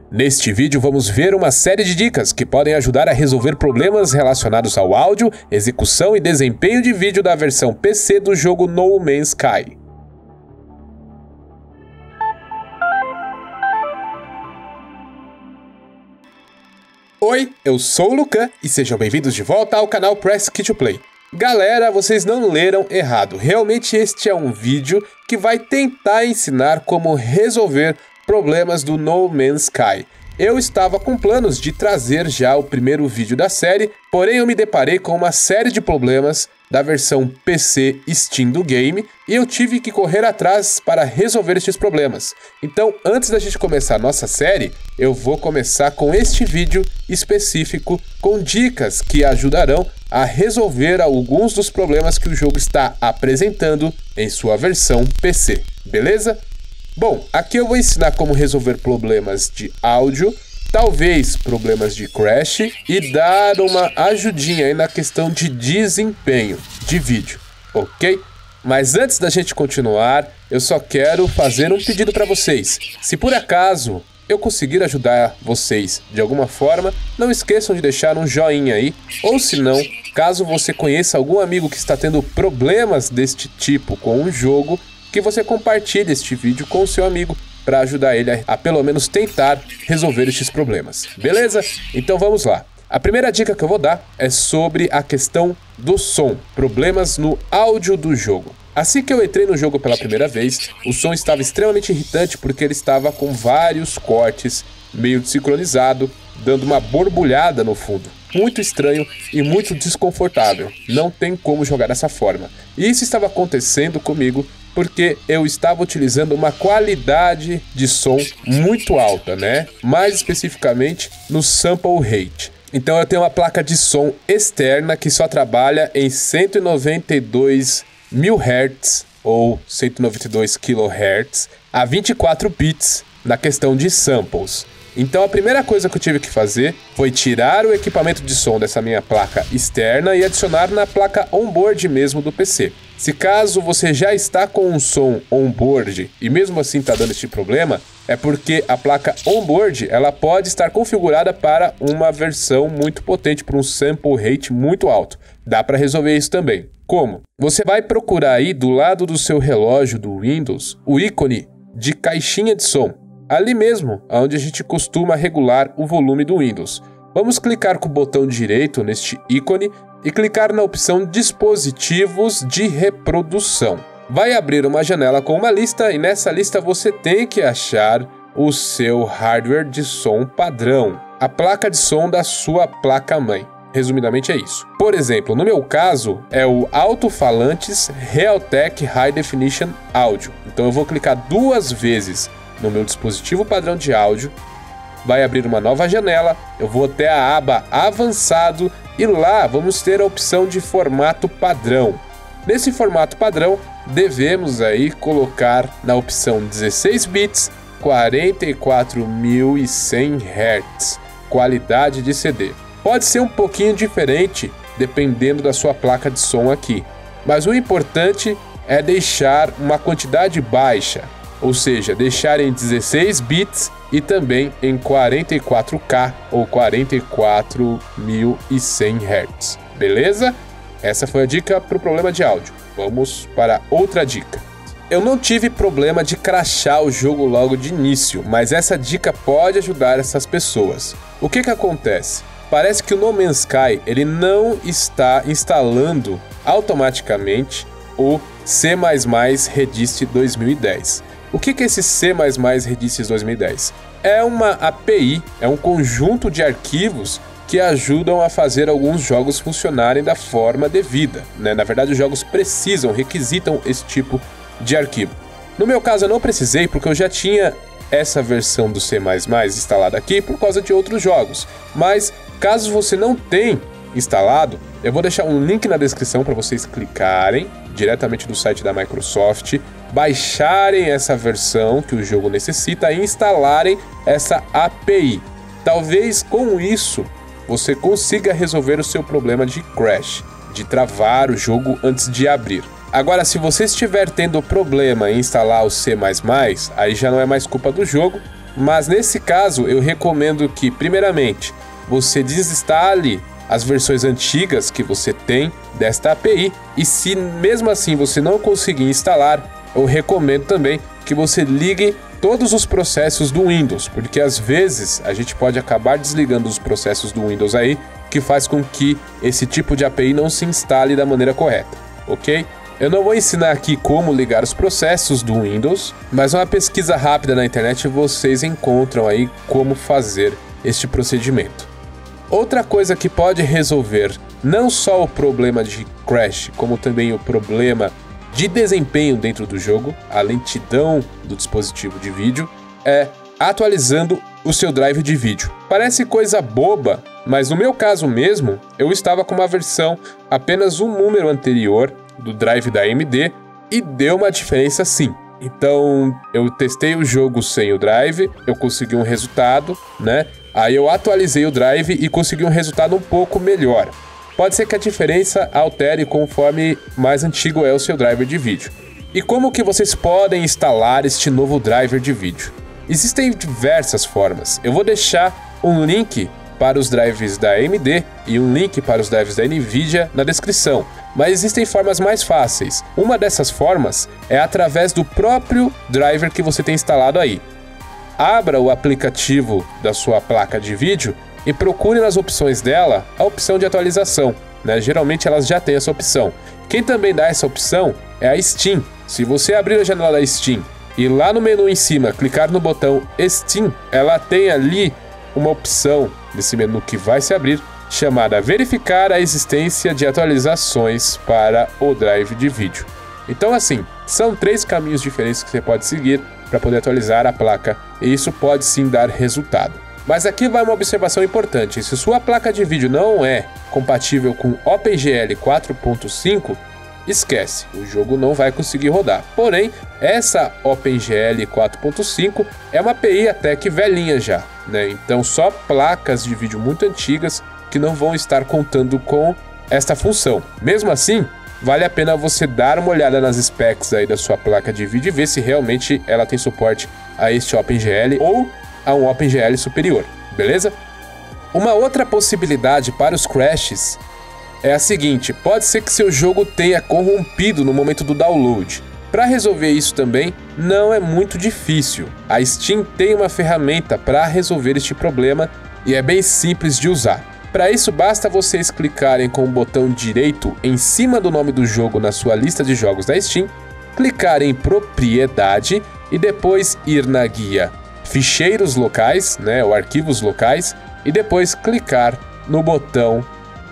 Neste vídeo vamos ver uma série de dicas que podem ajudar a resolver problemas relacionados ao áudio, execução e desempenho de vídeo da versão PC do jogo No Man's Sky. Oi, eu sou o Lucan e sejam bem-vindos de volta ao canal Press Kit to Play. Galera, vocês não leram errado, realmente este é um vídeo que vai tentar ensinar como resolver problemas do No Man's Sky. Eu estava com planos de trazer já o primeiro vídeo da série, porém eu me deparei com uma série de problemas da versão PC Steam do game e eu tive que correr atrás para resolver estes problemas. Então, antes da gente começar a nossa série, eu vou começar com este vídeo específico com dicas que ajudarão a resolver alguns dos problemas que o jogo está apresentando em sua versão PC, beleza? Bom, aqui eu vou ensinar como resolver problemas de áudio, talvez problemas de crash e dar uma ajudinha aí na questão de desempenho de vídeo, ok? Mas antes da gente continuar, eu só quero fazer um pedido para vocês. Se por acaso eu conseguir ajudar vocês de alguma forma, não esqueçam de deixar um joinha aí, ou se não, caso você conheça algum amigo que está tendo problemas deste tipo com um jogo, que você compartilhe este vídeo com o seu amigo para ajudar ele a pelo menos tentar resolver estes problemas, beleza? Então vamos lá. A primeira dica que eu vou dar é sobre a questão do som, problemas no áudio do jogo. Assim que eu entrei no jogo pela primeira vez, o som estava extremamente irritante porque ele estava com vários cortes, meio desincronizado, dando uma borbulhada no fundo. Muito estranho e muito desconfortável, não tem como jogar dessa forma. E isso estava acontecendo comigo porque eu estava utilizando uma qualidade de som muito alta, né? Mais especificamente no sample rate. Então eu tenho uma placa de som externa que só trabalha em 192 mil Hz ou 192 kHz a 24 bits na questão de samples. Então a primeira coisa que eu tive que fazer foi tirar o equipamento de som dessa minha placa externa e adicionar na placa onboard mesmo do PC. Se caso você já está com um som onboard e mesmo assim está dando este problema, é porque a placa onboard ela pode estar configurada para uma versão muito potente, para um sample rate muito alto. Dá para resolver isso também. Como? Você vai procurar aí do lado do seu relógio do Windows o ícone de caixinha de som. Ali mesmo, onde a gente costuma regular o volume do Windows. Vamos clicar com o botão direito neste ícone e clicar na opção Dispositivos de Reprodução. Vai abrir uma janela com uma lista e nessa lista você tem que achar o seu hardware de som padrão, a placa de som da sua placa-mãe. Resumidamente é isso. Por exemplo, no meu caso, é o Alto-Falantes Realtek High Definition Audio. Então eu vou clicar duas vezes no meu dispositivo padrão de áudio, vai abrir uma nova janela, eu vou até a aba Avançado e lá vamos ter a opção de formato padrão. Nesse formato padrão, devemos aí colocar na opção 16 bits, 44.100 Hz, qualidade de CD. Pode ser um pouquinho diferente dependendo da sua placa de som aqui, mas o importante é deixar uma quantidade baixa, ou seja, deixar em 16 bits e também em 44K ou 44.100 Hz, beleza? Essa foi a dica para o problema de áudio. Vamos para outra dica. Eu não tive problema de crashar o jogo logo de início, mas essa dica pode ajudar essas pessoas. O que acontece? Parece que o No Man's Sky ele não está instalando automaticamente o C++ Redist 2010. O que é esse C++ Redist 2010? É uma API, é um conjunto de arquivos que ajudam a fazer alguns jogos funcionarem da forma devida, né? Na verdade, os jogos requisitam esse tipo de arquivo. No meu caso, eu não precisei porque eu já tinha essa versão do C++ instalada aqui por causa de outros jogos. Mas, caso você não tenha instalado, eu vou deixar um link na descrição para vocês clicarem diretamente do site da Microsoft, baixarem essa versão que o jogo necessita e instalarem essa API. Talvez com isso você consiga resolver o seu problema de crash, de travar o jogo antes de abrir. Agora, se você estiver tendo problema em instalar o C++, aí já não é mais culpa do jogo, Mas nesse caso eu recomendo que, primeiramente, você desinstale as versões antigas que você tem desta API, e se mesmo assim você não conseguir instalar, eu recomendo também que você ligue todos os processos do Windows, porque às vezes a gente pode acabar desligando os processos do Windows aí, que faz com que esse tipo de API não se instale da maneira correta, ok? Eu não vou ensinar aqui como ligar os processos do Windows, mas uma pesquisa rápida na internet vocês encontram aí como fazer este procedimento. Outra coisa que pode resolver não só o problema de crash, como também o problema de desempenho dentro do jogo, a lentidão do dispositivo de vídeo, é atualizando o seu drive de vídeo. Parece coisa boba, mas no meu caso mesmo, eu estava com uma versão apenas um número anterior do drive da AMD e deu uma diferença sim. Então eu testei o jogo sem o drive, eu consegui um resultado, né? Aí eu atualizei o drive e consegui um resultado um pouco melhor. Pode ser que a diferença altere conforme mais antigo é o seu driver de vídeo. E como que vocês podem instalar este novo driver de vídeo? Existem diversas formas. Eu vou deixar um link para os drives da AMD e um link para os drives da Nvidia na descrição. Mas existem formas mais fáceis. Uma dessas formas é através do próprio driver que você tem instalado aí. Abra o aplicativo da sua placa de vídeo e procure nas opções dela a opção de atualização, né? Geralmente elas já têm essa opção. Quem também dá essa opção é a Steam. Se você abrir a janela da Steam e lá no menu em cima clicar no botão Steam, ela tem ali uma opção nesse menu que vai se abrir chamada verificar a existência de atualizações para o drive de vídeo. Então assim, são 3 caminhos diferentes que você pode seguir para poder atualizar a placa, e isso pode sim dar resultado. Mas aqui vai uma observação importante: se sua placa de vídeo não é compatível com OpenGL 4.5, esquece, o jogo não vai conseguir rodar. Porém, essa OpenGL 4.5 é uma API até que velhinha já, né? Então só placas de vídeo muito antigas que não vão estar contando com esta função. Mesmo assim, vale a pena você dar uma olhada nas specs aí da sua placa de vídeo e ver se realmente ela tem suporte a este OpenGL ou a um OpenGL superior, beleza? Uma outra possibilidade para os crashes é a seguinte: pode ser que seu jogo tenha corrompido no momento do download. Para resolver isso também não é muito difícil. A Steam tem uma ferramenta para resolver este problema e é bem simples de usar. Para isso, basta vocês clicarem com o botão direito em cima do nome do jogo na sua lista de jogos da Steam, clicar em Propriedade e depois ir na guia Ficheiros Locais, né, ou Arquivos Locais, e depois clicar no botão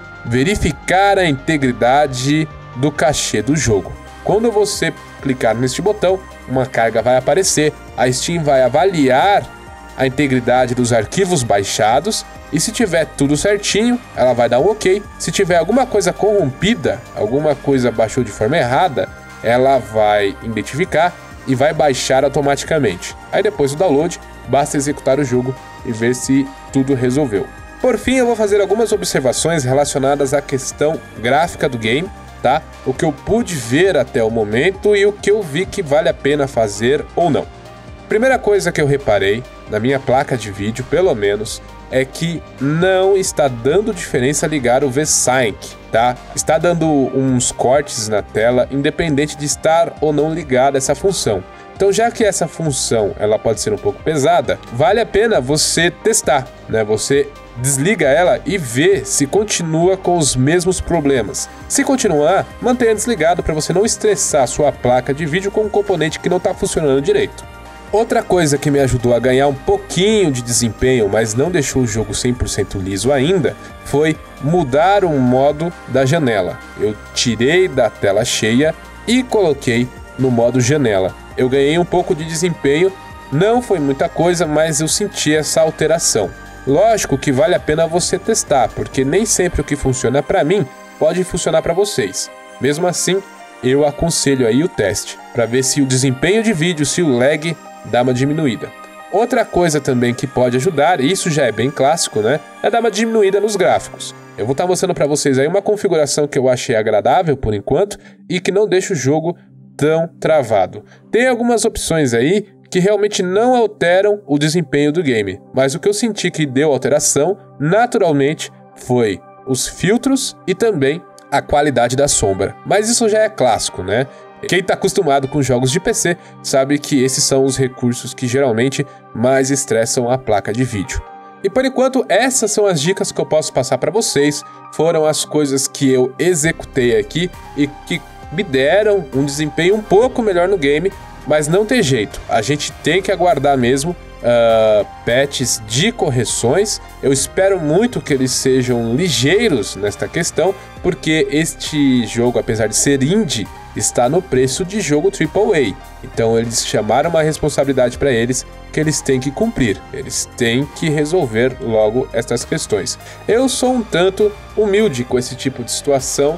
Verificar a integridade do cachê do jogo. Quando você clicar neste botão, uma carga vai aparecer, a Steam vai avaliar a integridade dos arquivos baixados e se tiver tudo certinho, ela vai dar um ok. Se tiver alguma coisa corrompida, alguma coisa baixou de forma errada, ela vai identificar e vai baixar automaticamente. Aí depois do download, basta executar o jogo e ver se tudo resolveu. Por fim, eu vou fazer algumas observações relacionadas à questão gráfica do game, tá? O que eu pude ver até o momento e o que eu vi que vale a pena fazer ou não. Primeira coisa que eu reparei na minha placa de vídeo, pelo menos, é que não está dando diferença ligar o VSync, tá? Está dando uns cortes na tela, independente de estar ou não ligada essa função. Então, já que essa função ela pode ser um pouco pesada, vale a pena você testar, né? Você desliga ela e vê se continua com os mesmos problemas. Se continuar, mantenha desligado para você não estressar a sua placa de vídeo com um componente que não está funcionando direito. Outra coisa que me ajudou a ganhar um pouquinho de desempenho, mas não deixou o jogo 100% liso ainda, foi mudar o modo da janela. Eu tirei da tela cheia e coloquei no modo janela. Eu ganhei um pouco de desempenho, não foi muita coisa, mas eu senti essa alteração. Lógico que vale a pena você testar, porque nem sempre o que funciona para mim pode funcionar para vocês. Mesmo assim, eu aconselho aí o teste, para ver se o desempenho de vídeo, se o lag dá uma diminuída. Outra coisa também que pode ajudar, e isso já é bem clássico, né? É dar uma diminuída nos gráficos. Eu vou estar mostrando para vocês aí uma configuração que eu achei agradável por enquanto e que não deixa o jogo tão travado. Tem algumas opções aí que realmente não alteram o desempenho do game. Mas o que eu senti que deu alteração, naturalmente, foi os filtros e também a qualidade da sombra. Mas isso já é clássico, né? Quem tá acostumado com jogos de PC sabe que esses são os recursos que geralmente mais estressam a placa de vídeo. E por enquanto, essas são as dicas que eu posso passar para vocês. Foram as coisas que eu executei aqui e que me deram um desempenho um pouco melhor no game, mas não tem jeito. A gente tem que aguardar mesmo patches de correções. Eu espero muito que eles sejam ligeiros nesta questão, porque este jogo, apesar de ser indie, está no preço de jogo AAA. Então eles chamaram uma responsabilidade para eles que eles têm que cumprir. Eles têm que resolver logo estas questões. Eu sou um tanto humilde com esse tipo de situação,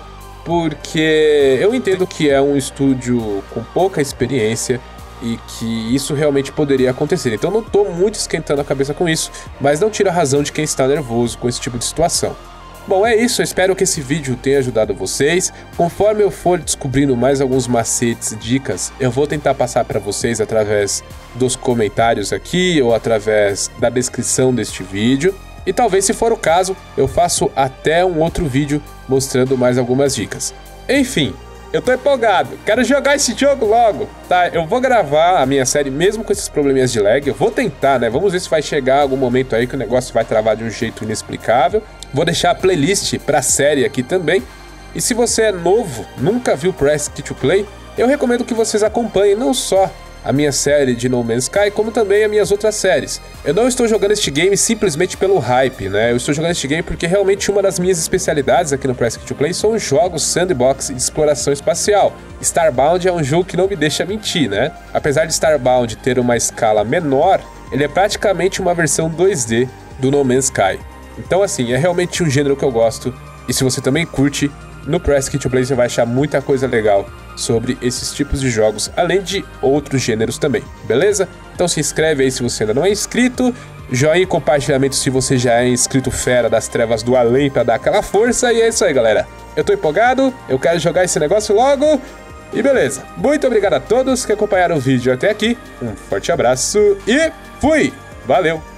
porque eu entendo que é um estúdio com pouca experiência e que isso realmente poderia acontecer. Então não estou muito esquentando a cabeça com isso, mas não tira a razão de quem está nervoso com esse tipo de situação. Bom, é isso, eu espero que esse vídeo tenha ajudado vocês. Conforme eu for descobrindo mais alguns macetes e dicas, eu vou tentar passar para vocês através dos comentários aqui ou através da descrição deste vídeo. E talvez, se for o caso, eu faço até um outro vídeo mostrando mais algumas dicas. Enfim, eu tô empolgado, quero jogar esse jogo logo, tá? Eu vou gravar a minha série mesmo com esses probleminhas de lag, eu vou tentar, né? Vamos ver se vai chegar algum momento aí que o negócio vai travar de um jeito inexplicável. Vou deixar a playlist pra série aqui também. E se você é novo, nunca viu Press Kit to Play, eu recomendo que vocês acompanhem não só a minha série de No Man's Sky, como também as minhas outras séries. Eu não estou jogando este game simplesmente pelo hype, né? Eu estou jogando este game porque realmente uma das minhas especialidades aqui no Press Kit to Play são jogos sandbox de exploração espacial. Starbound é um jogo que não me deixa mentir, né? Apesar de Starbound ter uma escala menor, ele é praticamente uma versão 2D do No Man's Sky. Então assim, é realmente um gênero que eu gosto, e se você também curte, no Press Kit to Play você vai achar muita coisa legal sobre esses tipos de jogos, além de outros gêneros também, beleza? Então se inscreve aí se você ainda não é inscrito, joinha e compartilhamento se você já é inscrito fera das trevas do além pra dar aquela força, e é isso aí, galera. Eu tô empolgado, eu quero jogar esse negócio logo, e beleza. Muito obrigado a todos que acompanharam o vídeo até aqui, um forte abraço e fui! Valeu!